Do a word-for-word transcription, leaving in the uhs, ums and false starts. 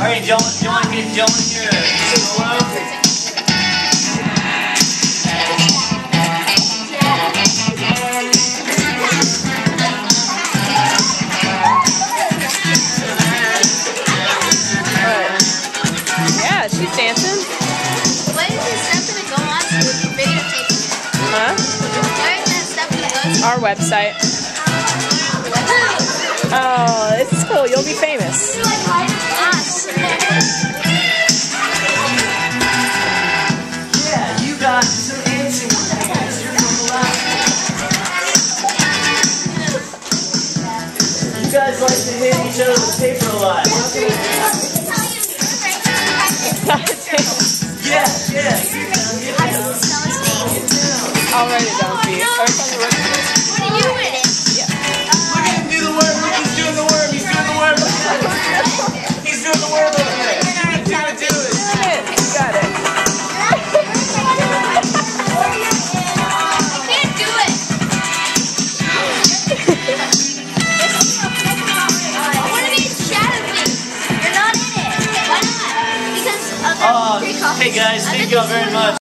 Alright, do you want to get Joan here? Hello? Yeah, she's dancing. When is this stuff gonna go on so we can videotape it? Huh? Where is that stuff gonna go to? Our website. Oh, this is cool. You'll be famous. Yeah, you got some dancing hands. You're from You guys like to hit each other with paper a lot. Yeah, yeah. I'll write it down for you. Or it's on the work. What are you in it? Yeah. Look at him do the worm. Look, he's doing the worm. He's doing the worm. He's doing the worm over there. Do it, do it, do it. You got it. I can't do it. I want to be in Shadow King. You're not in it. Why not? Because of the Oh, pre-coffee. hey guys, thank you all very much.